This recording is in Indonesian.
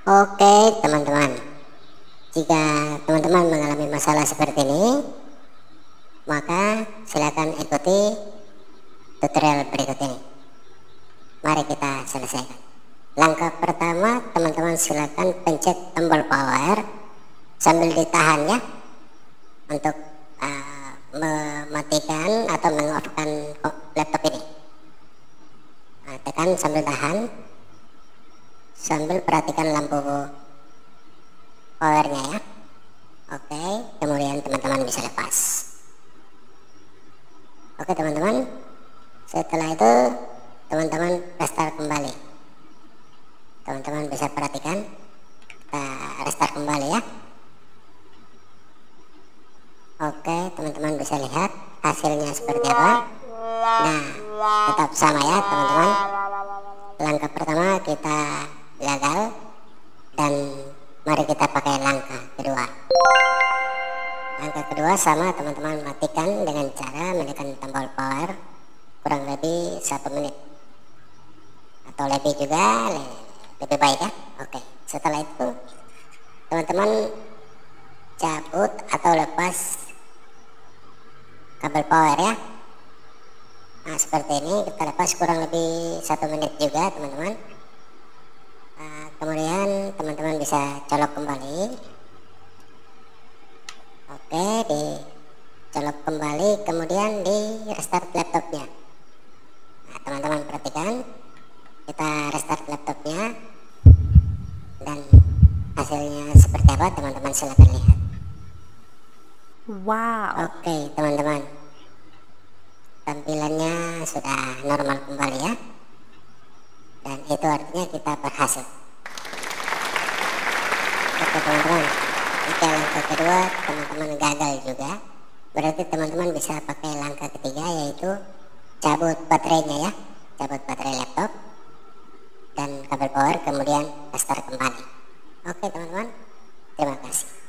Oke teman-teman, jika teman-teman mengalami masalah seperti ini, maka silakan ikuti tutorial berikut ini. Mari kita selesaikan. Langkah pertama, teman-teman silakan pencet tombol power sambil ditahan ya, untuk mematikan atau meng-off-kan laptop ini. Tekan sambil tahan, sambil perhatikan lampu powernya ya. Oke, kemudian teman-teman bisa lepas. Oke teman-teman, setelah itu teman-teman restart kembali. Teman-teman bisa perhatikan, kita restart kembali ya. Oke teman-teman bisa lihat hasilnya seperti apa. Nah, tetap sama ya teman-teman. Langkah pertama kita gagal, dan mari kita pakai langkah kedua. Langkah kedua sama teman-teman, matikan dengan cara menekan tombol power kurang lebih 1 menit atau lebih juga lebih baik ya. Oke, setelah itu teman-teman cabut atau lepas kabel power ya. Nah seperti ini, kita lepas kurang lebih 1 menit juga teman-teman. Kemudian teman-teman bisa colok kembali. Oke, dicolok kembali, kemudian di restart laptopnya. Nah teman-teman perhatikan, kita restart laptopnya, dan hasilnya seperti apa teman-teman silahkan lihat. Wow. Oke teman-teman, tampilannya sudah normal kembali ya, dan itu artinya kita berhasil. Oke teman-teman, jika langkah kedua teman-teman gagal juga, berarti teman-teman bisa pakai langkah ketiga, yaitu cabut baterainya ya, cabut baterai laptop dan kabel power, kemudian restart kembali. Oke teman-teman, terima kasih.